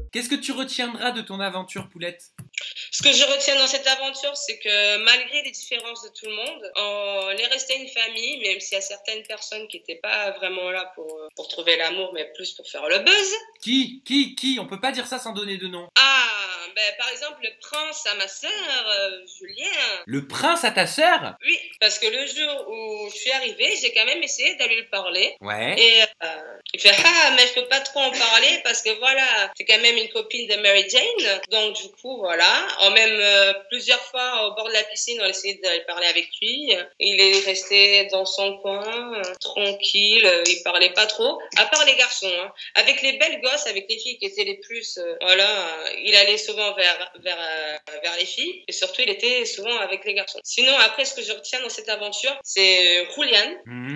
Qu'est-ce que tu retiendras de ton aventure, Poulette? Ce que je retiens dans cette aventure, c'est que malgré les différences de tout le monde, on est resté une famille, même s'il y a certaines personnes qui n'étaient pas vraiment là pour trouver l'amour, mais plus pour faire le buzz. Qui? On peut pas dire ça sans donner de nom. Ah, ben par exemple, le prince à ma sœur, Julien. Le prince à ta sœur? Oui, parce que le jour où je suis arrivée, j'ai quand même essayé d'aller lui parler. Ouais. Et il fait ah mais je peux pas trop en parler parce que voilà c'est quand même une copine de Mary Jane, donc du coup voilà, plusieurs fois au bord de la piscine on a essayé d'aller parler avec lui, il est resté dans son coin tranquille, il parlait pas trop à part les garçons, hein. Avec les belles gosses, avec les filles qui étaient les plus il allait souvent vers les filles et surtout il était souvent avec les garçons. Sinon après ce que je retiens dans cette aventure c'est Julian.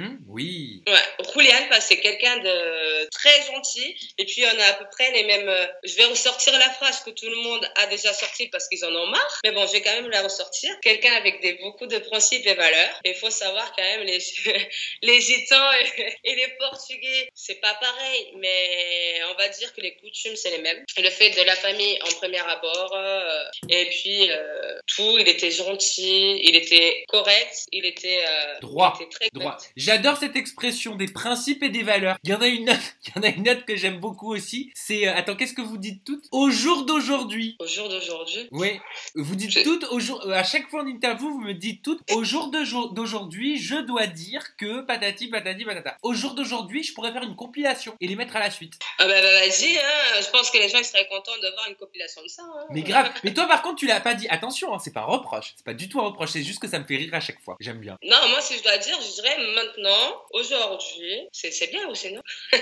Oui. Ouais, Julian, c'est quelqu'un de très gentil. Et puis, on a à peu près les mêmes... je vais ressortir la phrase que tout le monde a déjà sortie parce qu'ils en ont marre. Mais bon, je vais quand même la ressortir. Quelqu'un avec beaucoup de principes et valeurs. Et il faut savoir quand même, les Gitans et les Portugais, c'est pas pareil. Mais on va dire que les coutumes, c'est les mêmes. Le fait de la famille en premier abord. Et puis, il était gentil, il était correct, il était droit. Il était très droit. correct. J'adore cette expression des principes et des valeurs. Il y en a une autre que j'aime beaucoup aussi. C'est, attends, qu'est-ce que vous dites toutes? Au jour d'aujourd'hui. Au jour d'aujourd'hui? Oui. Vous dites toutes à chaque fois en interview, vous me dites toutes, au jour d'aujourd'hui, je dois dire que patati patati patata. Au jour d'aujourd'hui, je pourrais faire une compilation et les mettre à la suite. Ah bah vas-y, hein. Je pense que les gens seraient contents de voir une compilation de ça. Hein. Mais grave. Mais toi, par contre, tu l'as pas dit. Attention, hein, c'est pas un reproche. C'est pas du tout un reproche. C'est juste que ça me fait rire à chaque fois. J'aime bien. Non, moi, si je dois dire, je dirais maintenant, aujourd'hui. C'est bien aussi, non?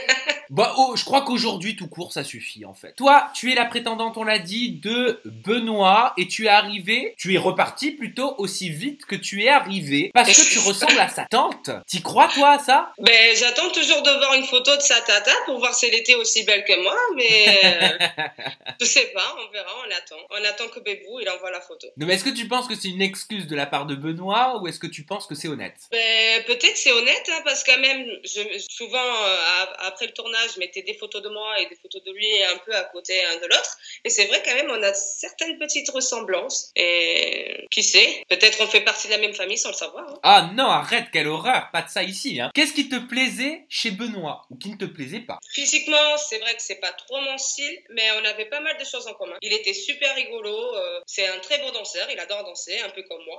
Bah, je crois qu'aujourd'hui, tout court, ça suffit, en fait. Toi, tu es la prétendante, on l'a dit, de Benoît, et tu es reparti plutôt aussi vite que tu es arrivé, parce que tu ressembles à sa tante. T'y crois, toi, à ça? Ben, j'attends toujours de voir une photo de sa tata pour voir si elle était aussi belle que moi, mais je sais pas, on verra, on attend. On attend que Bébou, il envoie la photo. Non, mais est-ce que tu penses que c'est une excuse de la part de Benoît, ou est-ce que tu penses que c'est honnête? Ben, peut-être c'est honnête, hein, parce que même, souvent, après le tournage, je mettais des photos de moi et des photos de lui un peu à côté un de l'autre. Et c'est vrai quand même, on a certaines petites ressemblances. Et qui sait, peut-être on fait partie de la même famille sans le savoir. Hein. Ah non, arrête, quelle horreur, pas de ça ici. Hein. Qu'est-ce qui te plaisait chez Benoît, ou qui ne te plaisait pas? Physiquement, c'est vrai que c'est pas trop mon style, mais on avait pas mal de choses en commun. Il était super rigolo, c'est un très beau danseur, il adore danser, un peu comme moi.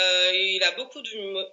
Il a beaucoup d'humour.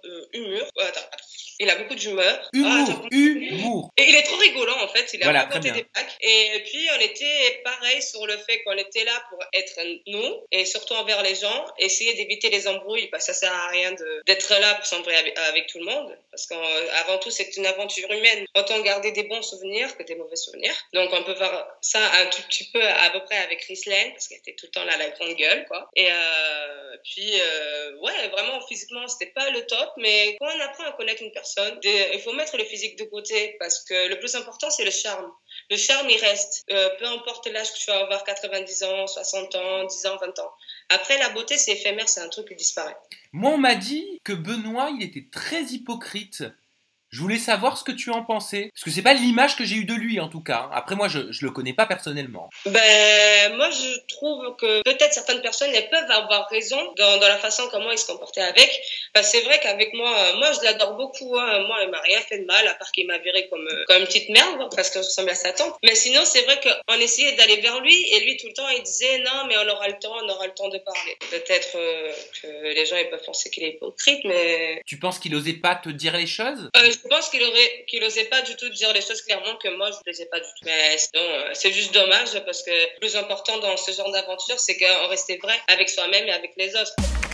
Il a beaucoup d'humeur. Humour. Et il est trop rigolant en fait, il a voilà, raconté des blagues. Et puis on était pareil sur le fait qu'on était là pour être nous, et surtout envers les gens, essayer d'éviter les embrouilles, parce que ça sert à rien d'être là pour s'embrouiller avec tout le monde, parce qu'avant tout c'est une aventure humaine. Autant garder des bons souvenirs que des mauvais souvenirs. Donc on peut voir ça un tout petit peu à peu près avec Rislaine, parce qu'elle était tout le temps là la grande gueule quoi. Et puis ouais, vraiment physiquement c'était pas le top, mais quand on apprend à connaître une personne, il faut mettre le physique de côté, parce que le plus important c'est le charme. Le charme il reste, peu importe l'âge que tu vas avoir, 90 ans, 60 ans, 10 ans, 20 ans. Après la beauté c'est éphémère, c'est un truc qui disparaît. Moi on m'a dit que Benoît il était très hypocrite. Je voulais savoir ce que tu en pensais. Parce que c'est pas l'image que j'ai eue de lui, en tout cas. Après, moi, je le connais pas personnellement. Ben, moi, je trouve que peut-être certaines personnes, elles peuvent avoir raison dans la façon comment il se comportait avec. Parce que c'est vrai qu'avec moi, je l'adore beaucoup, hein. Moi, il m'a rien fait de mal, à part qu'il m'a viré comme une petite merde, parce que je ressemble à sa tante. Mais sinon, c'est vrai qu'on essayait d'aller vers lui, et lui, tout le temps, il disait, non, mais on aura le temps de parler. Peut-être que les gens, ils peuvent penser qu'il est hypocrite, mais... Tu penses qu'il osait pas te dire les choses? Je pense qu'il osait pas du tout dire les choses clairement, que moi je plaisais pas du tout. Mais sinon, c'est juste dommage, parce que le plus important dans ce genre d'aventure, c'est qu'on restait vrai avec soi-même et avec les autres.